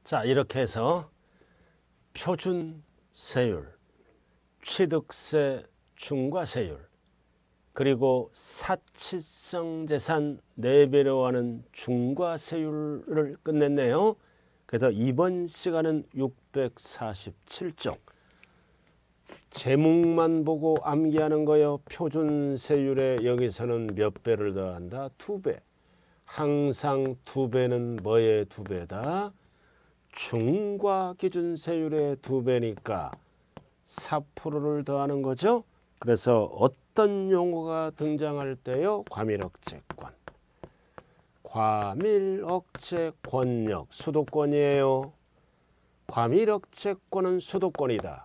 자, 이렇게 해서 표준 세율, 취득세 중과세율, 그리고 사치성 재산 4배로 하는 중과세율을 끝냈네요. 그래서 이번 시간은 647쪽. 제목만 보고 암기하는 거요. 표준 세율에 여기서는 몇 배를 더한다? 2배. 항상 2배는 뭐의 2배다? 중과 기준 세율의 2배니까 4%를 더하는 거죠. 그래서 어떤 용어가 등장할 때요? 과밀억제권. 과밀억제권역, 수도권이에요. 과밀억제권은 수도권이다.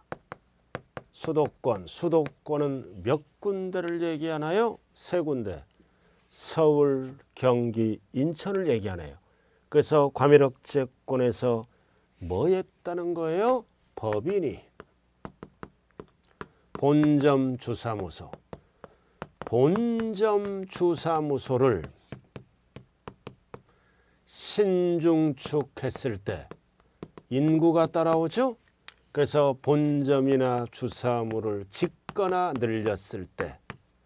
수도권은 몇 군데를 얘기하나요? 3군데. 서울, 경기, 인천을 얘기하네요. 그래서 과밀억제권에서 뭐 했다는 거예요? 법인이 본점 주사무소를 신중축했을 때 인구가 따라오죠. 그래서 본점이나 주사무를 짓거나 늘렸을 때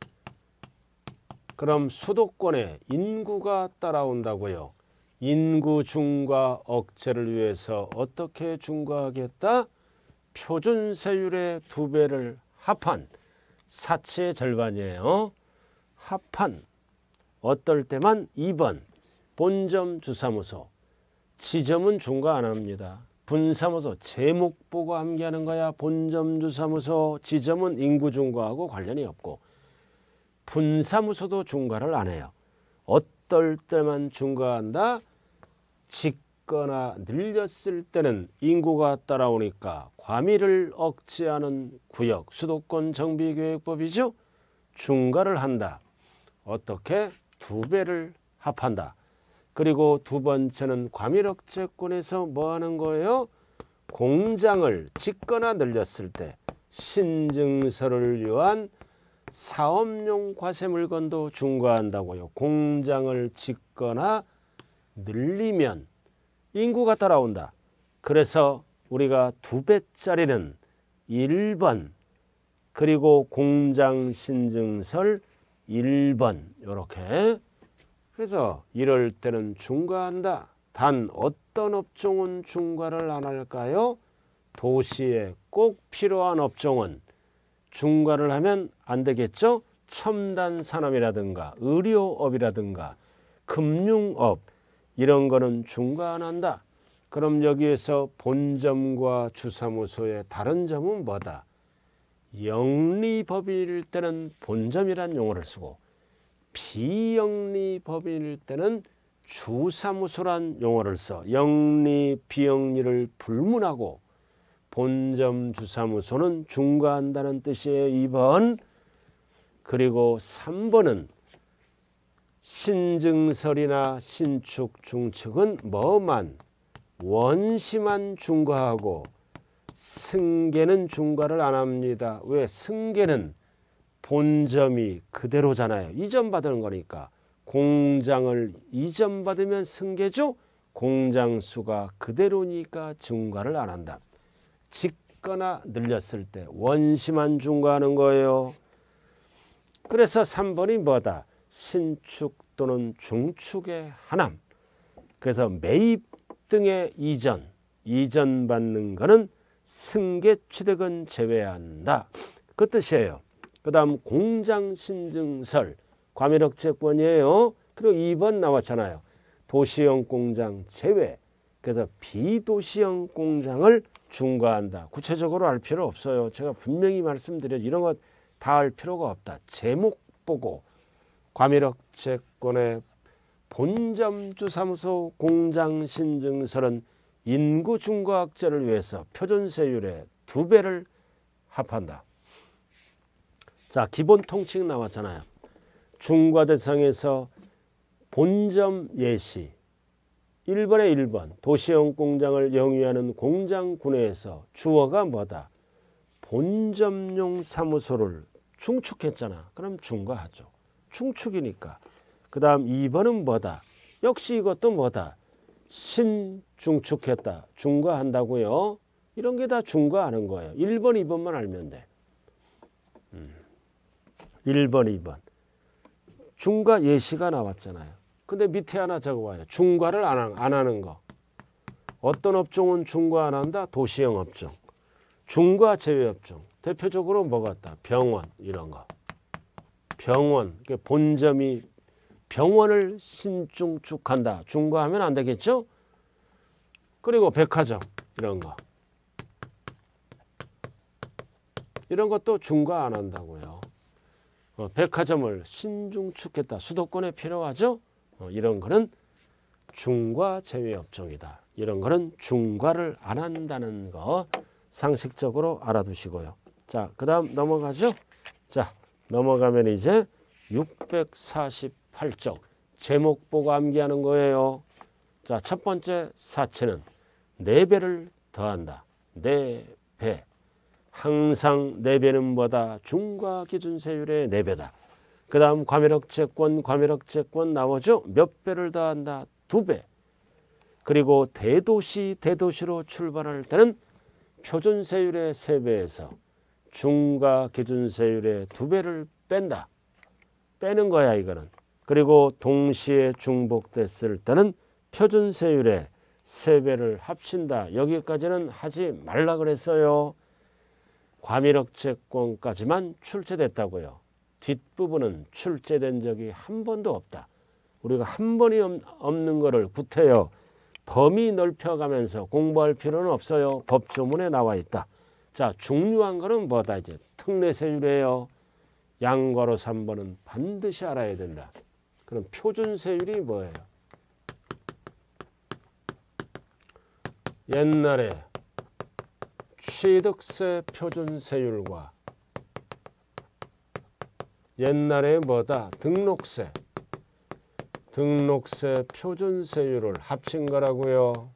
그럼 수도권에 인구가 따라온다고요. 인구 중과 억제를 위해서 어떻게 중과하겠다? 표준 세율의 2배를 합한 사치의 절반이에요. 합한 어떨 때만 2번 본점 주사무소, 지점은 중과 안 합니다. 분사무소 제목 보고 암기하는 거야. 본점 주사무소, 지점은 인구 중과하고 관련이 없고 분사무소도 중과를 안 해요. 어떨 때만 중과한다? 짓거나 늘렸을 때는 인구가 따라오니까 과밀을 억제하는 구역, 수도권 정비계획법이죠. 중과를 한다. 어떻게? 2배를 합한다. 그리고 두 번째는 과밀억제권에서 뭐 하는 거예요? 공장을 짓거나 늘렸을 때 신증서를 위한 사업용 과세물건도 중과한다고요. 공장을 짓거나 늘리면 인구가 따라온다. 그래서 우리가 2배짜리는 1번 그리고 공장 신증설 1번 이렇게. 그래서 이럴 때는 중과한다. 단 어떤 업종은 중과를 안 할까요? 도시에 꼭 필요한 업종은 중과를 하면 안 되겠죠. 첨단 산업이라든가 의료업이라든가 금융업 이런 거는 중과 안 한다. 그럼 여기에서 본점과 주사무소의 다른 점은 뭐다? 영리법인일 때는 본점이란 용어를 쓰고 비영리법인일 때는 주사무소란 용어를 써. 영리, 비영리를 불문하고 본점 주사무소는 중과한다는 뜻이에요. 2번. 그리고 3번은 신증설이나 신축, 중축은 뭐만? 원시만 중과하고 승계는 중과를 안 합니다. 왜? 승계는 본점이 그대로잖아요. 이전받은 거니까. 공장을 이전받으면 승계죠. 공장 수가 그대로니까 중과를 안 한다. 짓거나 늘렸을 때 원시만 중과하는 거예요. 그래서 3번이 뭐다? 신축 또는 중축의 하남. 그래서 매입 등의 이전 받는 거는 승계 취득은 제외한다. 그 뜻이에요. 그 다음 공장 신증설 과밀억제권이에요. 그리고 2번 나왔잖아요. 도시형 공장 제외. 그래서 비도시형 공장을 중과한다. 구체적으로 알 필요 없어요. 제가 분명히 말씀드려요. 이런 거 다 알 필요가 없다. 제목 보고 과밀억제권의 본점 주사무소 공장 신증설은 인구 중과 억제를 위해서 표준세율의 2배를 합한다. 자, 기본 통칙 나왔잖아요. 중과 대상에서 본점 예시 1번에 1번 도시형 공장을 영위하는 공장 군에서 주어가 뭐다? 본점용 사무소를 중축했잖아. 그럼 중과하죠. 중축이니까. 그 다음 2번은 뭐다? 역시 이것도 뭐다? 신중축했다. 중과한다고요. 이런 게 다 중과하는 거예요. 1번, 2번만 알면 돼. 1번, 2번. 중과 예시가 나왔잖아요. 근데 밑에 하나 적어봐요. 중과를 안 하는 거. 어떤 업종은 중과 안 한다? 도시형 업종. 중과 제외 업종. 대표적으로 뭐 같다? 병원 이런 거. 병원. 본점이 병원을 신중축한다. 중과하면 안 되겠죠? 그리고 백화점 이런 거. 이런 것도 중과 안 한다고요. 백화점을 신중축했다. 수도권에 필요하죠? 이런 거는 중과 제외 업종이다. 이런 거는 중과를 안 한다는 거 상식적으로 알아두시고요. 자, 그 다음 넘어가죠. 자, 넘어가면 이제 648쪽 제목 보고 암기하는 거예요. 자, 첫 번째 사체는 4배를 더한다. 4배. 항상 4배는 뭐다? 중과 기준세율의 4배다. 그 다음 과밀억제권 나오죠? 몇 배를 더한다? 2배. 그리고 대도시로 출발할 때는 표준세율의 3배에서 중과 기준세율의 2배를 뺀다. 빼는 거야 이거는. 그리고 동시에 중복됐을 때는 표준세율의 3배를 합친다. 여기까지는 하지 말라 그랬어요. 과밀억제권까지만 출제됐다고요. 뒷부분은 출제된 적이 한 번도 없다. 우리가 한 번이 없는 거를 구태여 범위 넓혀가면서 공부할 필요는 없어요. 법조문에 나와 있다. 자, 중요한 거는 뭐다? 이제 특례세율이에요. 양괄호 3번은 반드시 알아야 된다. 그럼 표준세율이 뭐예요? 옛날에 취득세 표준세율과 옛날에 뭐다? 등록세 표준세율을 합친 거라고요.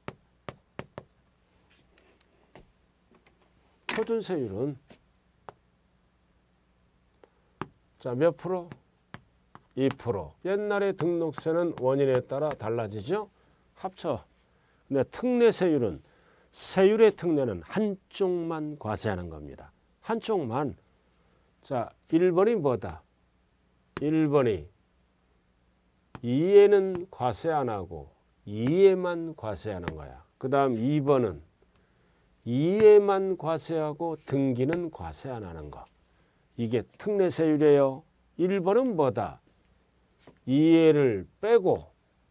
표준세율은 자, 몇 프로? 2%. 옛날에 등록세는 원인에 따라 달라지죠. 합쳐. 근데 특례세율은 세율의 특례는 한쪽만 과세하는 겁니다. 한쪽만. 자, 1번이 뭐다? 1번이 2에는 과세 안 하고 2에만 과세하는 거야. 그 다음 2번은 2에만 과세하고 등기는 과세 안 하는 거. 이게 특례세율이에요. 1번은 뭐다? 2에를 빼고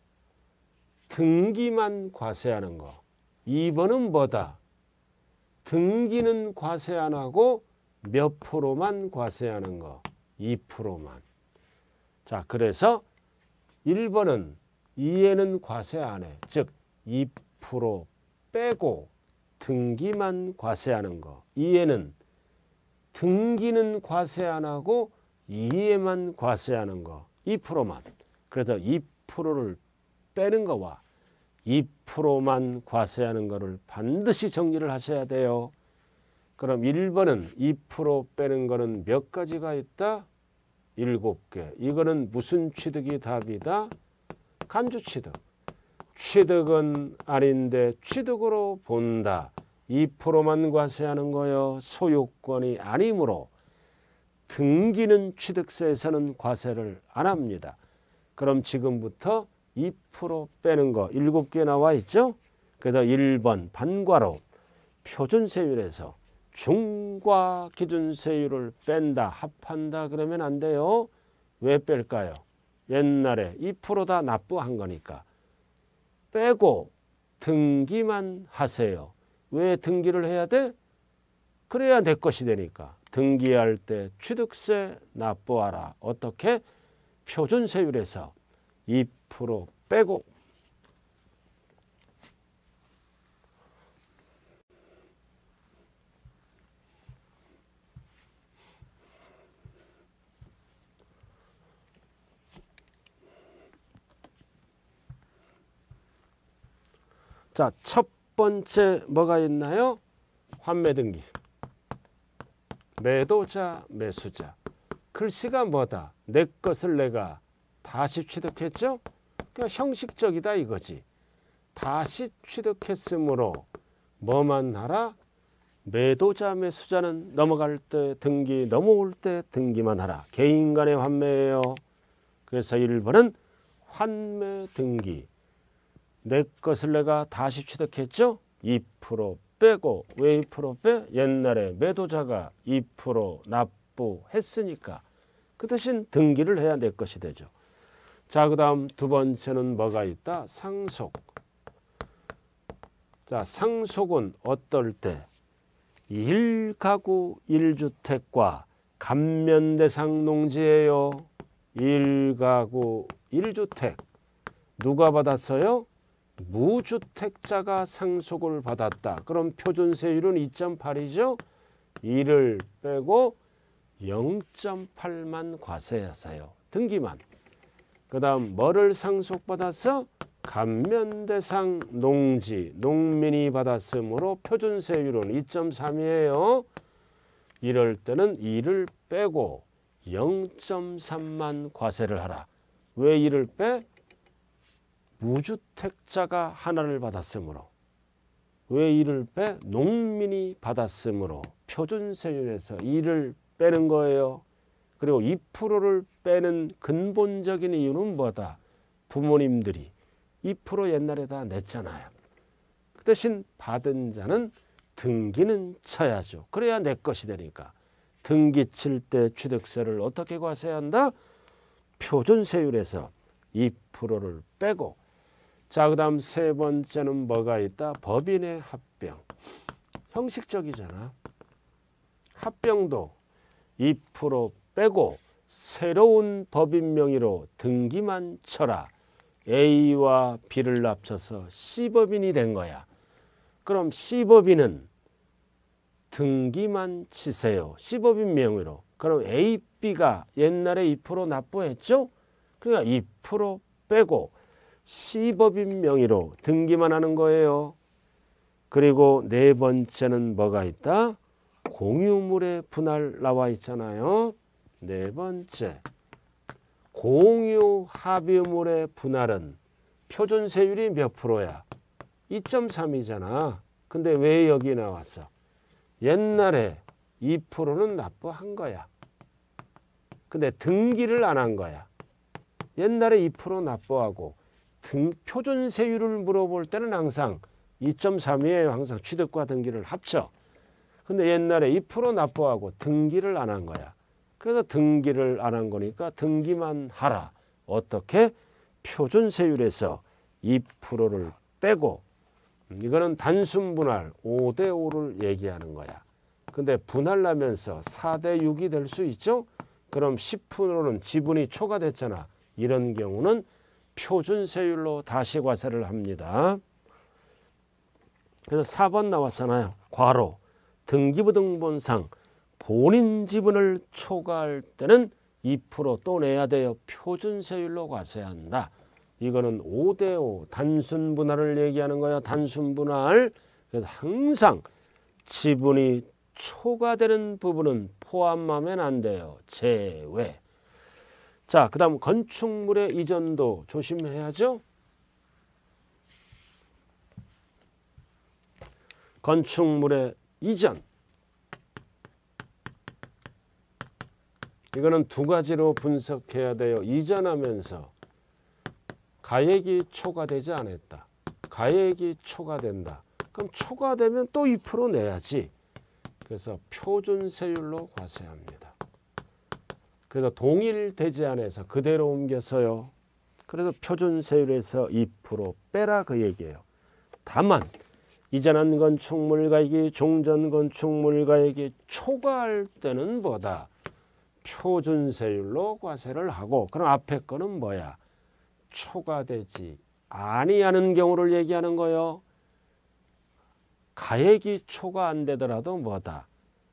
등기만 과세하는 거. 2번은 뭐다? 등기는 과세 안 하고 몇 프로만 과세하는 거. 2%만. 자, 그래서 1번은 2에는 과세 안 해. 즉 2% 빼고 등기만 과세하는 거. 2에는 등기는 과세 안 하고 2에만 과세하는 거. 2%만. 그래서 2%를 빼는 거와 2%만 과세하는 거를 반드시 정리를 하셔야 돼요. 그럼 1번은 2% 빼는 거는 몇 가지가 있다? 7개. 이거는 무슨 취득이 답이다? 간주취득. 취득은 아닌데 취득으로 본다. 2%만 과세하는 거요. 소유권이 아니므로 등기는 취득세에서는 과세를 안 합니다. 그럼 지금부터 2% 빼는 거 7개 나와 있죠? 그래서 1번 반괄호 표준세율에서 중과 기준세율을 뺀다, 합한다 그러면 안 돼요. 왜 뺄까요? 옛날에 2% 다 납부한 거니까. 빼고 등기만 하세요. 왜 등기를 해야 돼? 그래야 내 것이 되니까. 등기할 때 취득세 납부하라. 어떻게? 표준세율에서 2% 빼고 자, 첫 번째 뭐가 있나요? 환매등기. 매도자, 매수자. 글씨가 뭐다? 내 것을 내가 다시 취득했죠? 그러니까 형식적이다 이거지. 다시 취득했으므로 뭐만 하라? 매도자 매수자는 넘어갈 때 등기, 넘어올 때 등기만 하라. 개인 간의 환매예요. 그래서 1번은 환매 등기. 내 것을 내가 다시 취득했죠? 2% 빼고, 왜 2% 빼? 옛날에 매도자가 2% 납부했으니까 그 대신 등기를 해야 내 것이 되죠. 자, 그 다음 두 번째는 뭐가 있다? 상속. 자, 상속은 어떨 때? 1가구 1주택과 감면대상 농지예요. 1가구 1주택. 누가 받았어요? 무주택자가 상속을 받았다. 그럼 표준세율은 2.8이죠. 1을 빼고 0.8만 과세하세요. 등기만. 그 다음 뭐를 상속받아서? 감면대상 농지, 농민이 받았으므로 표준세율은 2.3이에요. 이럴 때는 2를 빼고 0.3만 과세를 하라. 왜 2를 빼? 무주택자가 하나를 받았으므로. 왜 2를 빼? 농민이 받았으므로 표준세율에서 2를 빼는 거예요. 그리고 2%를 빼는 근본적인 이유는 뭐다? 부모님들이 2% 옛날에 다 냈잖아요. 그 대신 받은 자는 등기는 쳐야죠. 그래야 내 것이 되니까. 등기 칠 때 취득세를 어떻게 과세한다? 표준세율에서 2%를 빼고. 자, 그 다음 세 번째는 뭐가 있다? 법인의 합병. 형식적이잖아. 합병도 2% 빼고 새로운 법인 명의로 등기만 쳐라. A와 B를 합쳐서 C법인이 된 거야. 그럼 C법인은 등기만 치세요. C법인 명의로. 그럼 A, B가 옛날에 2% 납부했죠? 그러니까 2% 빼고 C법인 명의로 등기만 하는 거예요. 그리고 네 번째는 뭐가 있다? 공유물의 분할 나와 있잖아요. 네 번째. 공유 합의물의 분할은 표준세율이 몇 프로야? 2.3이잖아. 근데 왜 여기 나왔어? 옛날에 2%는 납부한 거야. 근데 등기를 안 한 거야. 옛날에 2% 납부하고 표준세율을 물어볼 때는 항상 2.3이에요. 항상 취득과 등기를 합쳐. 근데 옛날에 2% 납부하고 등기를 안 한 거야. 그래서 등기를 안 한 거니까 등기만 하라. 어떻게? 표준세율에서 2%를 빼고. 이거는 단순분할 5대5를 얘기하는 거야. 근데 분할하면서 4대6이 될 수 있죠? 그럼 10%는 지분이 초과됐잖아. 이런 경우는 표준세율로 다시 과세를 합니다. 그래서 4번 나왔잖아요. 괄호. 등기부등본상 본인 지분을 초과할 때는 2% 또 내야 돼요. 표준세율로 과세한다. 이거는 5대5 단순분할을 얘기하는 거예요. 단순분할. 그래서 항상 지분이 초과되는 부분은 포함하면 안 돼요. 제외. 자, 그 다음 건축물의 이전도 조심해야죠. 건축물의 이전. 이거는 두 가지로 분석해야 돼요. 이전하면서 가액이 초과되지 않았다. 가액이 초과된다. 그럼 초과되면 또 2% 내야지. 그래서 표준세율로 과세합니다. 그래서 동일되지 않아서 그대로 옮겨서요. 그래서 표준세율에서 2% 빼라 그 얘기예요. 다만 이전한 건축물 가액이 종전 건축물 가액이 초과할 때는 뭐다? 표준세율로 과세를 하고. 그럼 앞에 거는 뭐야? 초과되지 아니하는 경우를 얘기하는 거예요. 가액이 초과 안 되더라도 뭐다?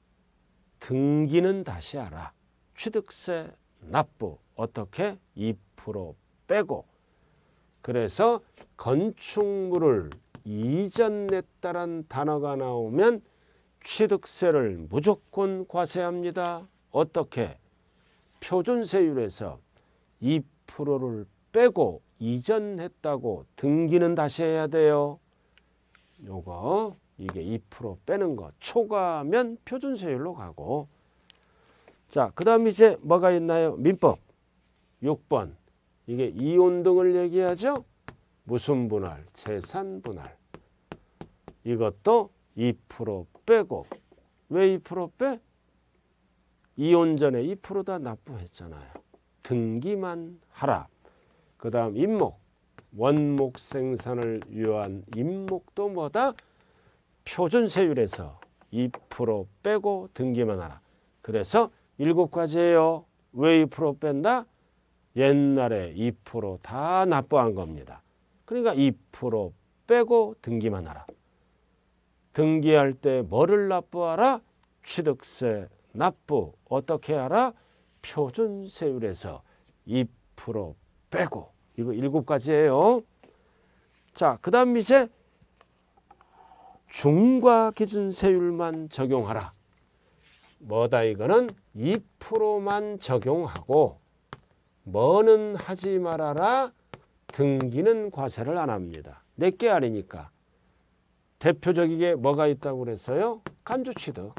등기는 다시 하라. 취득세 납부 어떻게? 2% 빼고. 그래서 건축물을 이전냈다란 단어가 나오면 취득세를 무조건 과세합니다. 어떻게? 표준세율에서 2%를 빼고 이전했다고 등기는 다시 해야 돼요. 요거 이게 2% 빼는 거 초과하면 표준세율로 가고. 자, 그 다음 이제 뭐가 있나요? 민법 6번 이게 이혼등을 얘기하죠. 무슨 분할? 재산 분할. 이것도 2% 빼고. 왜 2% 빼? 이혼 전에 2% 다 납부했잖아요. 등기만 하라. 그 다음 임목. 원목 생산을 위한 임목도 뭐다? 표준세율에서 2% 빼고 등기만 하라. 그래서 7가지예요. 왜 2% 뺀다? 옛날에 2% 다 납부한 겁니다. 그러니까 2% 빼고 등기만 하라. 등기할 때 뭐를 납부하라? 취득세 납부. 어떻게 하라? 표준세율에서 2% 빼고. 이거 7가지예요. 자, 그 다음 이제 중과기준세율만 적용하라. 뭐다 이거는 2%만 적용하고 뭐는 하지 말아라. 등기는 과세를 안 합니다. 내게 아니니까. 대표적이게 뭐가 있다고 그랬어요? 간주취득.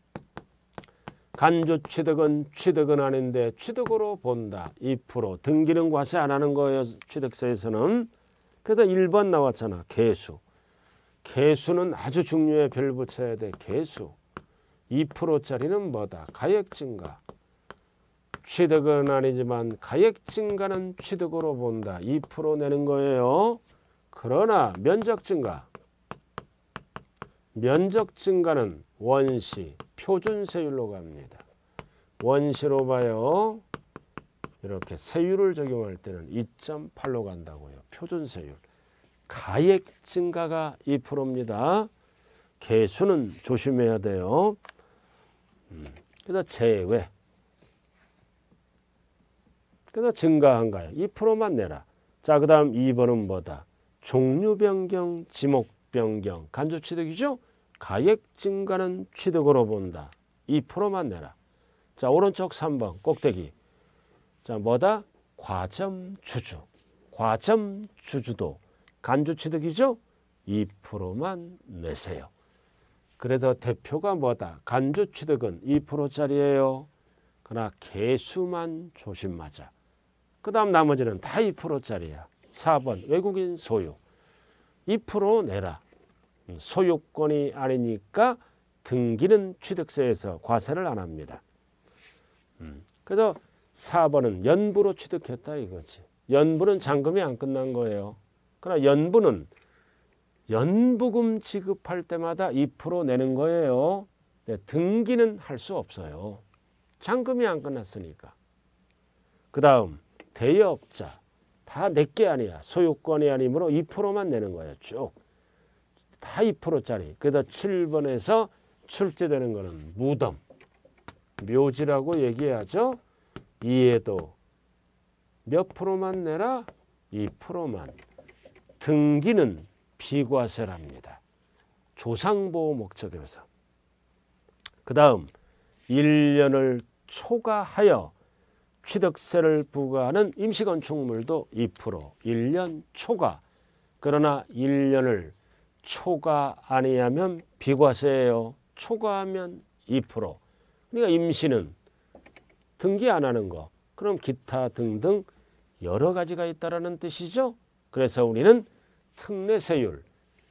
간주취득은 취득은 아닌데 취득으로 본다. 2% 등기는 과세 안 하는 거예요. 취득세에서는. 그래서 1번 나왔잖아. 개수. 개수는 아주 중요해. 별 붙여야 돼. 개수. 2%짜리는 뭐다? 가액 증가. 취득은 아니지만 가액 증가는 취득으로 본다. 2% 내는 거예요. 그러나 면적 증가. 면적 증가는 원시 표준세율로 갑니다. 원시로 봐요. 이렇게 세율을 적용할 때는 2.8로 간다고요. 표준세율. 가액 증가가 2%입니다. 개수는 조심해야 돼요. 그래서 제외. 그래서 증가한 가액 2%만 내라. 자, 그 다음 2번은 뭐다? 종류 변경, 지목 변경. 간주취득이죠? 가액 증가는 취득으로 본다. 2%만 내라. 자, 오른쪽 3번 꼭대기. 자, 뭐다? 과점주주. 과점주주도 간주취득이죠? 2%만 내세요. 그래서 대표가 뭐다? 간주취득은 2%짜리예요. 그러나 개수만 조심하자. 그 다음 나머지는 다 2%짜리야. 4번 외국인 소유. 2% 내라. 소유권이 아니니까 등기는 취득세에서 과세를 안 합니다. 그래서 4번은 연부로 취득했다 이거지. 연부는 잔금이 안 끝난 거예요. 그러나 연부는 연부금 지급할 때마다 2% 내는 거예요. 네, 등기는 할 수 없어요. 잔금이 안 끝났으니까. 그 다음 대여업자. 다 내게 아니야. 소유권이 아니므로 2%만 내는 거예요. 쭉. 다 2%짜리. 그래서 7번에서 출제되는 거는 무덤. 묘지라고 얘기하죠. 이에도 몇 프로만 내라? 2%만. 등기는 비과세랍니다. 조상보호 목적에서. 그 다음 1년을 초과하여 취득세를 부과하는 임시건축물도 2%. 1년 초과. 그러나 1년을 초과 아니하면 비과세예요. 초과하면 2%. 그러니까 임시는 등기 안 하는 거. 그럼 기타 등등 여러 가지가 있다라는 뜻이죠. 그래서 우리는 특례세율,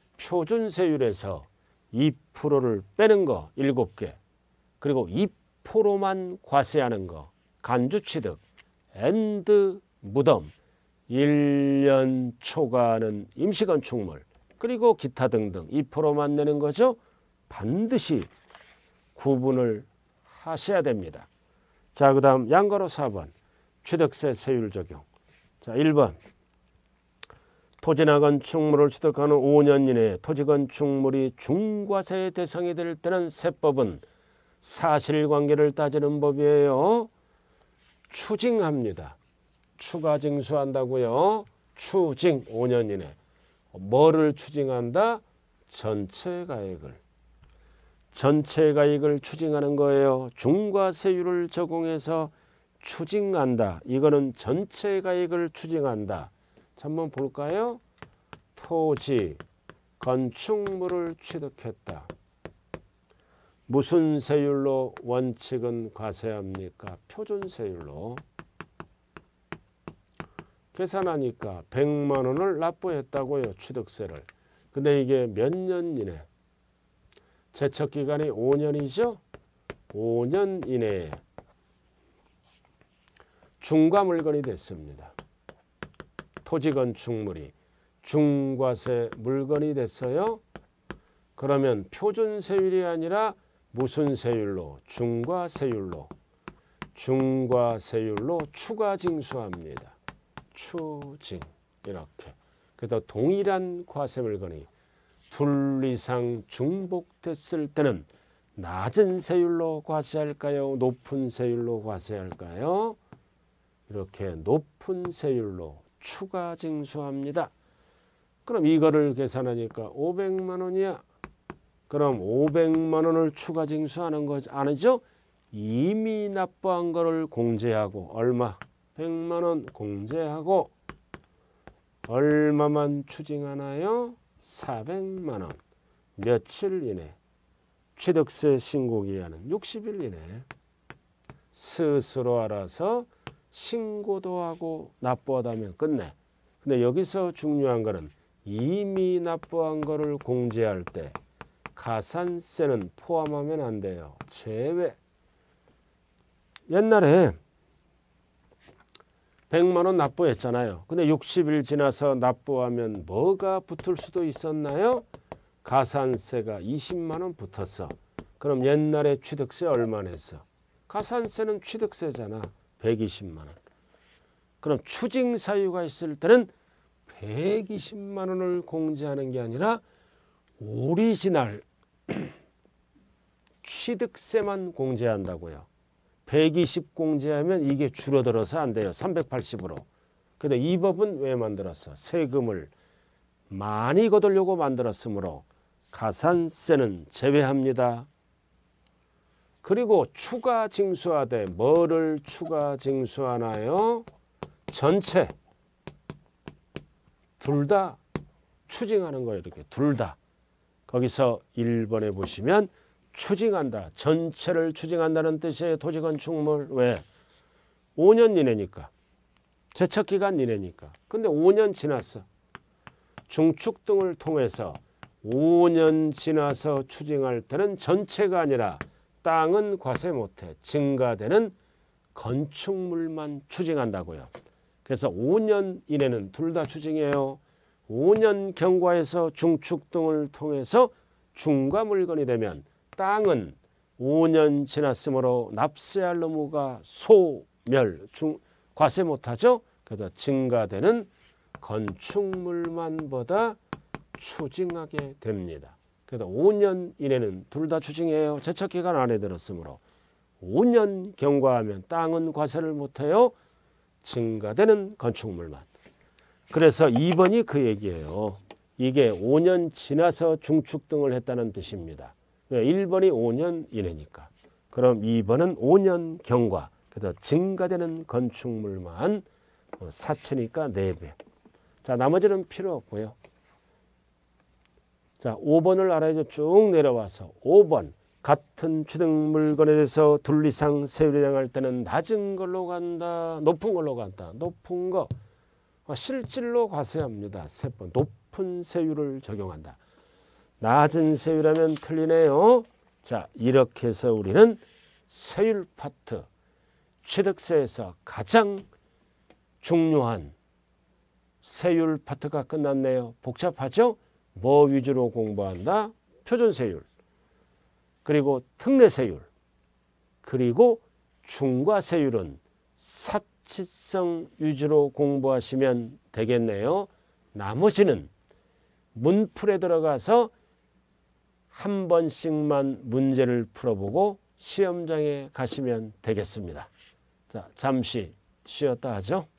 표준세율에서 2%를 빼는 거 7개. 그리고 2%만 과세하는 거. 간주취득, 앤드 무덤, 1년 초과하는 임시건축물, 그리고 기타 등등 2%만 내는 거죠. 반드시 구분을 하셔야 됩니다. 자, 그 다음 양가로 4번 취득세 세율 적용. 자, 1번 토지나 건축물을 취득하는 5년 이내에 토지건축물이 중과세 대상이 될 때는 세법은 사실관계를 따지는 법이에요. 추징합니다. 추가 징수한다고요. 추징 5년 이내. 뭐를 추징한다? 전체 가액을. 전체 가액을 추징하는 거예요. 중과세율을 적용해서 추징한다. 이거는 전체 가액을 추징한다. 자, 한번 볼까요? 토지, 건축물을 취득했다. 무슨 세율로 원칙은 과세합니까? 표준세율로. 계산하니까 100만 원을 납부했다고요. 취득세를. 근데 이게 몇 년 이내? 제척기간이 5년이죠? 5년 이내에 중과 물건이 됐습니다. 토지 건축물이 중과세 물건이 됐어요. 그러면 표준세율이 아니라 무슨 세율로? 중과세율로. 중과세율로 추가징수합니다. 추징. 이렇게. 그래서 동일한 과세 물건이 둘 이상 중복됐을 때는 낮은 세율로 과세할까요? 높은 세율로 과세할까요? 이렇게 높은 세율로 추가징수합니다. 그럼 이거를 계산하니까 500만 원이야. 그럼 500만 원을 추가징수하는 거 아니죠? 이미 납부한 거를 공제하고 얼마? 100만 원 공제하고 얼마만 추징하나요? 400만 원. 며칠 이내? 취득세 신고기한은 60일 이내. 스스로 알아서 신고도 하고 납부하다면 끝내. 근데 여기서 중요한 거는 이미 납부한 거를 공제할 때 가산세는 포함하면 안 돼요. 제외. 옛날에 100만 원 납부했잖아요. 근데 60일 지나서 납부하면 뭐가 붙을 수도 있었나요? 가산세가 20만 원 붙었어. 그럼 옛날에 취득세 얼마 냈어? 가산세는 취득세잖아. 120만 원. 그럼 추징 사유가 있을 때는 120만 원을 공제하는 게 아니라 오리지널 취득세만 공제한다고요. 120 공제하면 이게 줄어들어서 안 돼요. 380으로. 근데 이 법은 왜 만들었어? 세금을 많이 거두려고 만들었으므로 가산세는 제외합니다. 그리고 추가 징수하되 뭐를 추가 징수하나요? 전체 둘 다 추징하는 거예요. 이렇게 둘 다. 거기서 1번에 보시면 추징한다. 전체를 추징한다는 뜻이에요. 토지건축물. 왜? 5년 이내니까. 제척기간 이내니까. 근데 5년 지났어. 중축 등을 통해서 5년 지나서 추징할 때는 전체가 아니라 땅은 과세 못해. 증가되는 건축물만 추징한다고요. 그래서 5년 이내는 둘 다 추징해요. 5년 경과에서 중축 등을 통해서 중과 물건이 되면 땅은 5년 지났으므로 납세할 의무가 소멸, 과세 못하죠. 그래서 증가되는 건축물만 보다 추징하게 됩니다. 그래서 5년 이내는 둘 다 추징해요. 제척기간 안에 들었으므로 5년 경과하면 땅은 과세를 못해요. 증가되는 건축물만. 그래서 2번이 그 얘기예요. 이게 5년 지나서 중축 등을 했다는 뜻입니다. 1번이 5년 이내니까. 그럼 2번은 5년 경과. 그래서 증가되는 건축물만 사치니까 4배. 자, 나머지는 필요 없고요. 자, 5번을 알아야죠. 쭉 내려와서 5번. 같은 취득 물건에 대해서 둘 이상 세율이 정할 때는 낮은 걸로 간다. 높은 걸로 간다. 높은 거. 실질로 과세합니다. 3번. 높은 세율을 적용한다. 낮은 세율하면 틀리네요. 자, 이렇게 해서 우리는 세율 파트, 취득세에서 가장 중요한 세율 파트가 끝났네요. 복잡하죠? 뭐 위주로 공부한다? 표준세율, 그리고 특례세율, 그리고 중과세율은 사치성 위주로 공부하시면 되겠네요. 나머지는 문풀에 들어가서 한 번씩만 문제를 풀어보고 시험장에 가시면 되겠습니다. 자, 잠시 쉬었다 하죠.